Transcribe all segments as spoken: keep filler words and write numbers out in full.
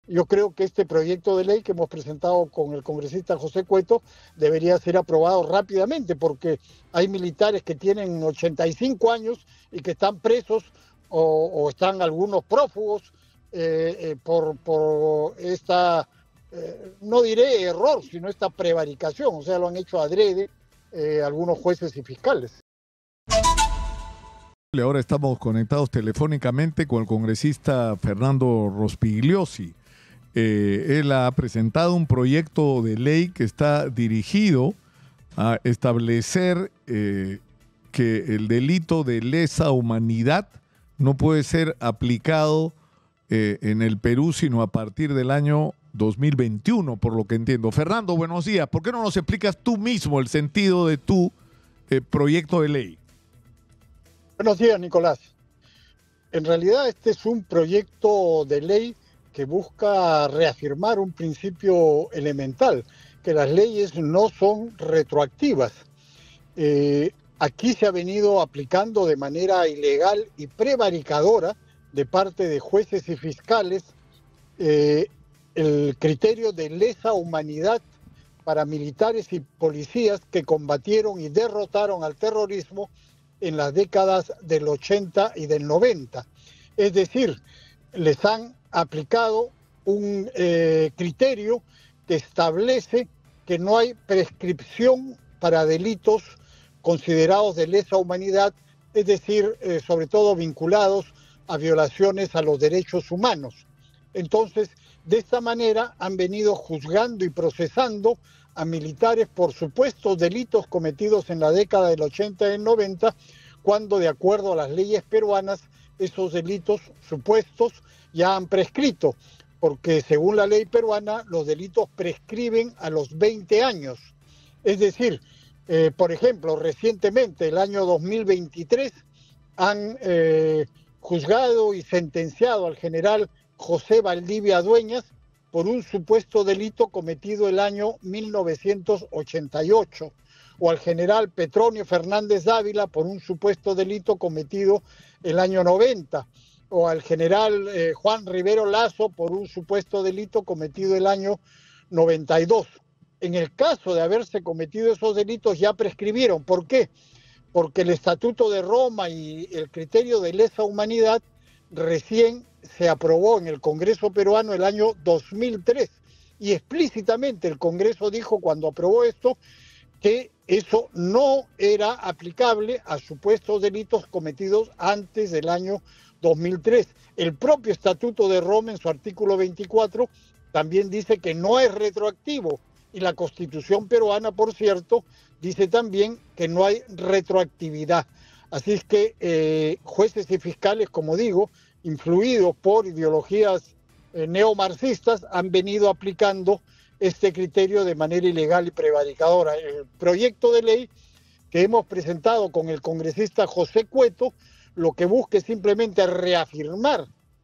yo creo que este proyecto de ley que hemos presentado con el congresista José Cueto debería ser aprobado rápidamente, porque hay militares que tienen ochenta y cinco años y que están presos o, o están algunos prófugos eh, eh, por, por esta, eh, no diré error, sino esta prevaricación, o sea, lo han hecho adrede eh, algunos jueces y fiscales. Ahora estamos conectados telefónicamente con el congresista Fernando Rospigliosi. Eh, él ha presentado un proyecto de ley que está dirigido a establecer eh, que el delito de lesa humanidad no puede ser aplicado eh, en el Perú sino a partir del año dos mil veintiuno, por lo que entiendo. Fernando, buenos días. ¿Por qué no nos explicas tú mismo el sentido de tu eh, proyecto de ley? Buenos días, Nicolás. En realidad este es un proyecto de ley que busca reafirmar un principio elemental, que las leyes no son retroactivas. Eh, aquí se ha venido aplicando de manera ilegal y prevaricadora de parte de jueces y fiscales eh, el criterio de lesa humanidad para militares y policías que combatieron y derrotaron al terrorismo en las décadas del ochenta y del noventa. Es decir, les han aplicado un eh, criterio que establece que no hay prescripción para delitos considerados de lesa humanidad, es decir, eh, sobre todo vinculados a violaciones a los derechos humanos. Entonces, de esta manera han venido juzgando y procesando a militares por supuestos delitos cometidos en la década del ochenta y del noventa, cuando de acuerdo a las leyes peruanas esos delitos supuestos ya han prescrito, porque según la ley peruana los delitos prescriben a los veinte años. Es decir, eh, por ejemplo, recientemente, el año dos mil veintitrés, han eh, juzgado y sentenciado al general José Valdivia Dueñas por un supuesto delito cometido el año mil novecientos ochenta y ocho, o al general Petronio Fernández Dávila por un supuesto delito cometido el año noventa, o al general eh, Juan Rivero Lazo por un supuesto delito cometido el año noventa y dos. En el caso de haberse cometido esos delitos ya prescribieron. ¿Por qué? Porque el Estatuto de Roma y el criterio de lesa humanidad recién se aprobó en el Congreso peruano el año dos mil tres, y explícitamente el Congreso dijo cuando aprobó esto que eso no era aplicable a supuestos delitos cometidos antes del año dos mil tres. El propio Estatuto de Roma, en su artículo veinticuatro, también dice que no es retroactivo, y la Constitución peruana, por cierto, dice también que no hay retroactividad. Así es que eh, jueces y fiscales, como digo, influidos por ideologías eh, neomarxistas, han venido aplicando este criterio de manera ilegal y prevaricadora. El proyecto de ley que hemos presentado con el congresista José Cueto lo que busca es simplemente reafirmar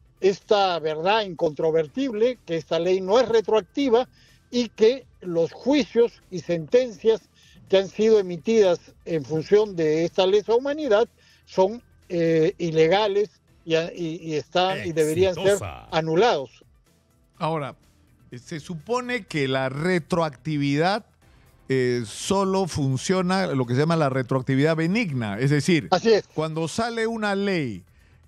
esta verdad incontrovertible, que esta ley no es retroactiva y que los juicios y sentencias que han sido emitidas en función de esta lesa humanidad son eh, ilegales y, y, y están Exitosa. y deberían ser anulados. Ahora, se supone que la retroactividad eh, solo funciona lo que se llama la retroactividad benigna, es decir, Así es. cuando sale una ley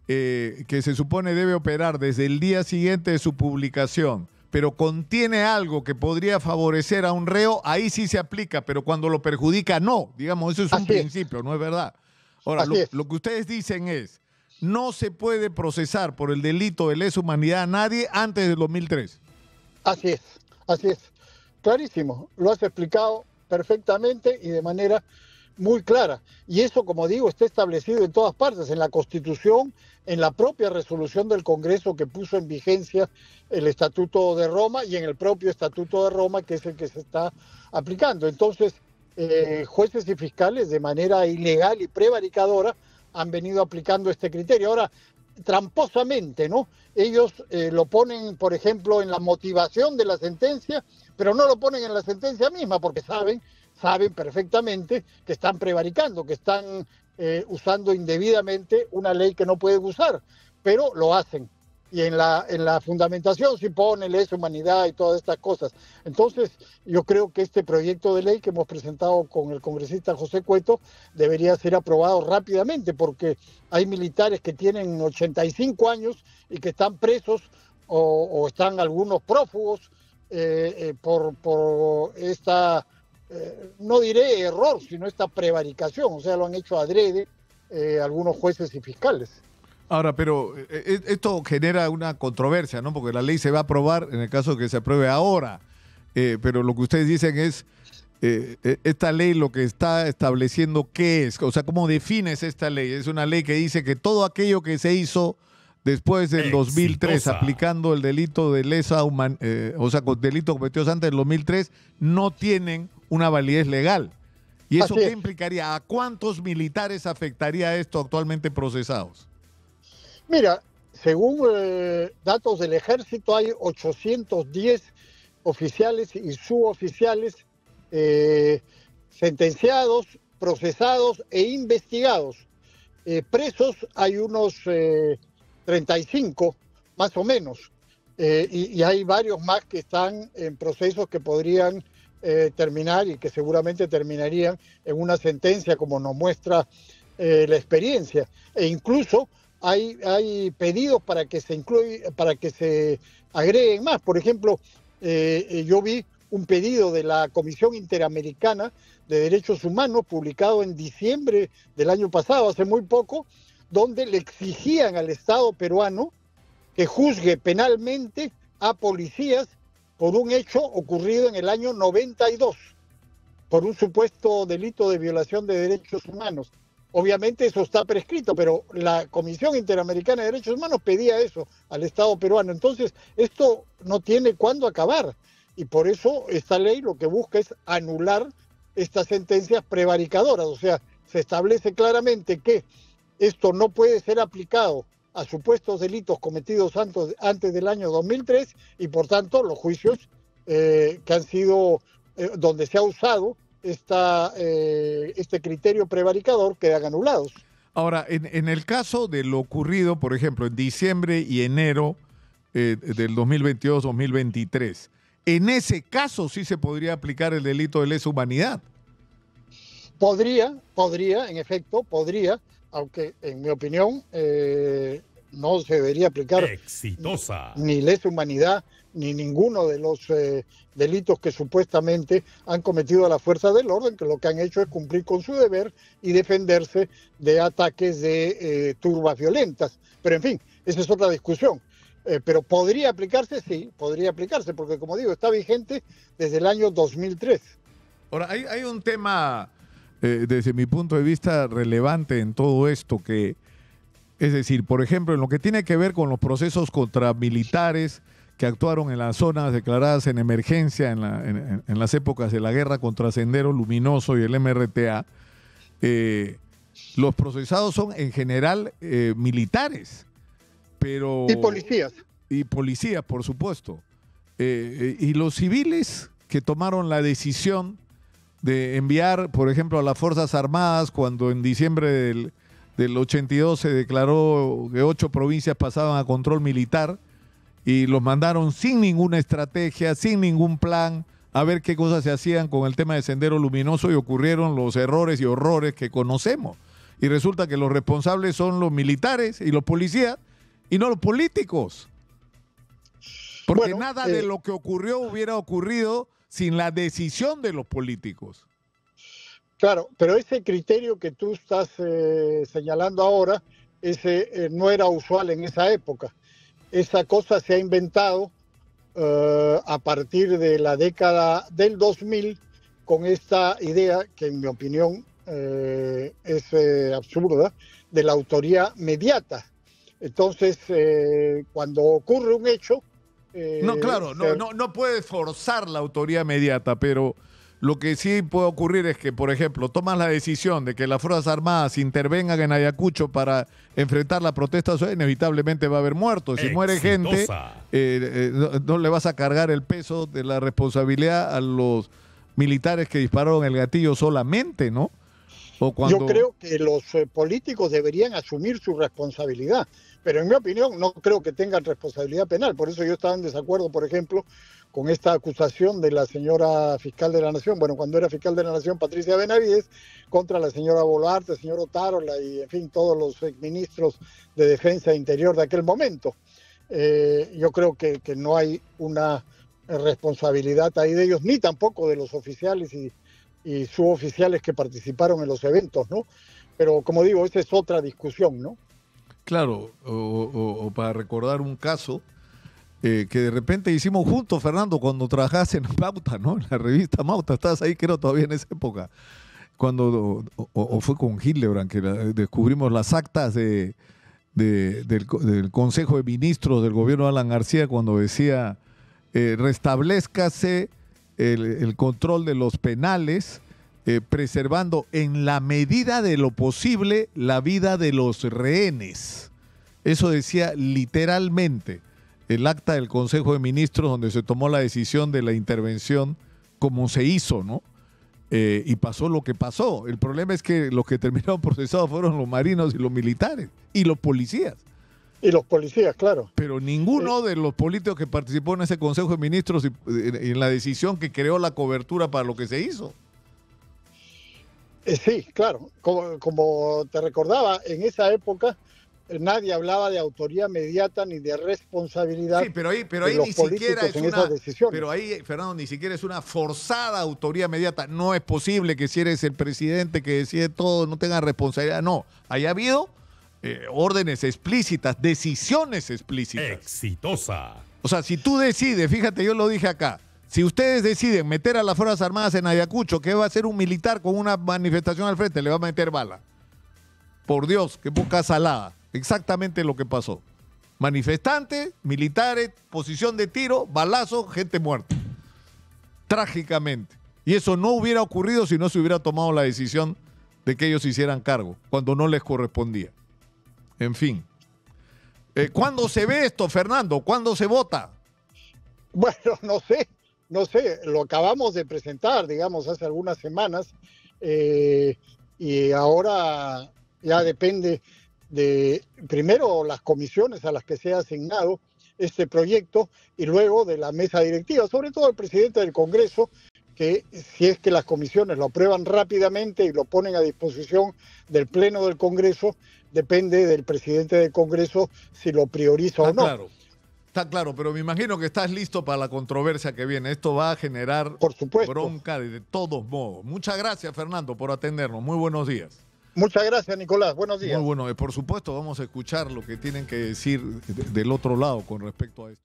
eh, que se supone debe operar desde el día siguiente de su publicación, pero contiene algo que podría favorecer a un reo, ahí sí se aplica, pero cuando lo perjudica, no. Digamos, eso es un Así principio, es. ¿no es verdad? Ahora, lo, lo que ustedes dicen es, no se puede procesar por el delito de lesa humanidad a nadie antes del dos mil tres. Así es, así es. Clarísimo, lo has explicado perfectamente y de manera muy clara. Y eso, como digo, está establecido en todas partes, en la Constitución, en la propia resolución del Congreso que puso en vigencia el Estatuto de Roma y en el propio Estatuto de Roma, que es el que se está aplicando. Entonces, eh, jueces y fiscales de manera ilegal y prevaricadora han venido aplicando este criterio. Ahora, tramposamente, ¿no? Ellos eh, lo ponen, por ejemplo, en la motivación de la sentencia, pero no lo ponen en la sentencia misma, porque saben, saben perfectamente que están prevaricando, que están eh, usando indebidamente una ley que no pueden usar, pero lo hacen. y en la, en la fundamentación sí pone lesa humanidad y todas estas cosas. Entonces, yo creo que este proyecto de ley que hemos presentado con el congresista José Cueto debería ser aprobado rápidamente, porque hay militares que tienen ochenta y cinco años y que están presos o, o están algunos prófugos eh, eh, por, por esta, eh, no diré error, sino esta prevaricación, o sea, lo han hecho adrede eh, algunos jueces y fiscales. Ahora, pero eh, esto genera una controversia, ¿no? Porque la ley se va a aprobar en el caso de que se apruebe ahora. Eh, pero lo que ustedes dicen es, eh, esta ley lo que está estableciendo, ¿qué es? O sea, ¿cómo defines esta ley? Es una ley que dice que todo aquello que se hizo después del Exitosa. dos mil tres, aplicando el delito de lesa human, eh, o sea, con delito cometidos antes del dos mil tres, no tienen una validez legal. ¿Y eso qué implicaría? ¿A cuántos militares afectaría esto actualmente procesados? Mira, según eh, datos del ejército, hay ochocientos diez oficiales y suboficiales eh, sentenciados, procesados e investigados. Eh, presos hay unos eh, treinta y cinco, más o menos, eh, y, y hay varios más que están en procesos que podrían eh, terminar y que seguramente terminarían en una sentencia, como nos muestra eh, la experiencia. E incluso Hay, hay pedidos para que se incluya, para que se agreguen más. Por ejemplo, eh, yo vi un pedido de la Comisión Interamericana de Derechos Humanos publicado en diciembre del año pasado, hace muy poco, donde le exigían al Estado peruano que juzgue penalmente a policías por un hecho ocurrido en el año noventa y dos, por un supuesto delito de violación de derechos humanos. Obviamente eso está prescrito, pero la Comisión Interamericana de Derechos Humanos pedía eso al Estado peruano. Entonces, esto no tiene cuándo acabar. Y por eso esta ley lo que busca es anular estas sentencias prevaricadoras. O sea, se establece claramente que esto no puede ser aplicado a supuestos delitos cometidos antes del año dos mil tres y, por tanto, los juicios eh, que han sido, eh, donde se ha usado Esta, eh, este criterio prevaricador quedan anulados. Ahora, en, en el caso de lo ocurrido, por ejemplo, en diciembre y enero eh, del dos mil veintidós dos mil veintitrés, en ese caso sí se podría aplicar el delito de lesa humanidad. Podría, podría, en efecto, podría, aunque en mi opinión eh, no se debería aplicar Exitosa. ni lesa humanidad ni ninguno de los eh, delitos que supuestamente han cometido a las fuerzas del orden, que lo que han hecho es cumplir con su deber y defenderse de ataques de eh, turbas violentas. Pero en fin, esa es otra discusión. Eh, pero podría aplicarse, sí, podría aplicarse, porque como digo, está vigente desde el año dos mil tres. Ahora, hay, hay un tema, eh, desde mi punto de vista, relevante en todo esto, que es decir, por ejemplo, en lo que tiene que ver con los procesos contra militares que actuaron en las zonas declaradas en emergencia en, la, en, en las épocas de la guerra contra Sendero Luminoso y el M R T A, eh, los procesados son en general eh, militares, pero... Y policías. Y policías, por supuesto. Eh, y los civiles que tomaron la decisión de enviar, por ejemplo, a las Fuerzas Armadas, cuando en diciembre del, del ochenta y dos se declaró que ocho provincias pasaban a control militar, y los mandaron sin ninguna estrategia, sin ningún plan, a ver qué cosas se hacían con el tema de Sendero Luminoso, y ocurrieron los errores y horrores que conocemos. Y resulta que los responsables son los militares y los policías y no los políticos. Porque bueno, nada eh... de lo que ocurrió hubiera ocurrido sin la decisión de los políticos. Claro, pero ese criterio que tú estás eh, señalando ahora, ese eh, no era usual en esa época. Esa cosa se ha inventado uh, a partir de la década del dos mil con esta idea que en mi opinión eh, es eh, absurda, de la autoría mediata. Entonces, eh, cuando ocurre un hecho... Eh, no, claro, se... no, no, no puedes forzar la autoría mediata, pero lo que sí puede ocurrir es que, por ejemplo, tomas la decisión de que las Fuerzas Armadas intervengan en Ayacucho para enfrentar la protesta, inevitablemente va a haber muertos. Si muere gente, eh, eh, no, no le vas a cargar el peso de la responsabilidad a los militares que dispararon el gatillo solamente, ¿no? O cuando... Yo creo que los eh, políticos deberían asumir su responsabilidad, pero en mi opinión no creo que tengan responsabilidad penal. Por eso yo estaba en desacuerdo, por ejemplo, con esta acusación de la señora fiscal de la Nación, bueno, cuando era fiscal de la Nación, Patricia Benavides, contra la señora Boluarte, el señor Otárola y, en fin, todos los exministros de Defensa e Interior de aquel momento. Eh, yo creo que, que no hay una responsabilidad ahí de ellos, ni tampoco de los oficiales y, y suboficiales que participaron en los eventos, ¿no? Pero, como digo, esa es otra discusión, ¿no? Claro, o, o, o para recordar un caso eh, que de repente hicimos juntos, Fernando, cuando trabajabas en Mauta, ¿no? En la revista Mauta, estabas ahí, creo, todavía en esa época, cuando, o, o fue con Hildebrand, que la, descubrimos las actas de, de, del, del Consejo de Ministros del gobierno de Alan García, cuando decía, eh, restablezcase el, el control de los penales, Eh, preservando en la medida de lo posible la vida de los rehenes. Eso decía literalmente el acta del Consejo de Ministros donde se tomó la decisión de la intervención como se hizo, ¿no? Eh, y pasó lo que pasó. El problema es que los que terminaron procesados fueron los marinos y los militares y los policías. Y los policías, claro. Pero ninguno de los políticos que participó en ese Consejo de Ministros y en la decisión que creó la cobertura para lo que se hizo. Sí, claro. Como, como te recordaba, en esa época eh, nadie hablaba de autoría mediata ni de responsabilidad. Sí, pero ahí, pero de ahí los ni siquiera es en una. esas decisiones. Pero ahí, Fernando, ni siquiera es una forzada autoría mediata. No es posible que si eres el presidente que decide todo no tenga responsabilidad. No, haya habido eh, órdenes explícitas, decisiones explícitas. Exitosa. O sea, si tú decides, fíjate, yo lo dije acá. Si ustedes deciden meter a las Fuerzas Armadas en Ayacucho, ¿qué va a hacer un militar con una manifestación al frente? Le va a meter bala. Por Dios, qué poca salada. Exactamente lo que pasó. Manifestantes, militares, posición de tiro, balazo, gente muerta. Trágicamente. Y eso no hubiera ocurrido si no se hubiera tomado la decisión de que ellos hicieran cargo, cuando no les correspondía. En fin. Eh, ¿Cuándo se ve esto, Fernando? ¿Cuándo se vota? Bueno, no sé. No sé, lo acabamos de presentar, digamos, hace algunas semanas, eh, y ahora ya depende de, primero, las comisiones a las que se ha asignado este proyecto y luego de la mesa directiva, sobre todo el presidente del Congreso, que si es que las comisiones lo aprueban rápidamente y lo ponen a disposición del Pleno del Congreso, depende del presidente del Congreso si lo prioriza ah, o no. Claro. Está claro, pero me imagino que estás listo para la controversia que viene. Esto va a generar por supuesto bronca de, de todos modos. Muchas gracias, Fernando, por atendernos. Muy buenos días. Muchas gracias, Nicolás. Buenos días. Muy bueno. Por supuesto, vamos a escuchar lo que tienen que decir del otro lado con respecto a esto.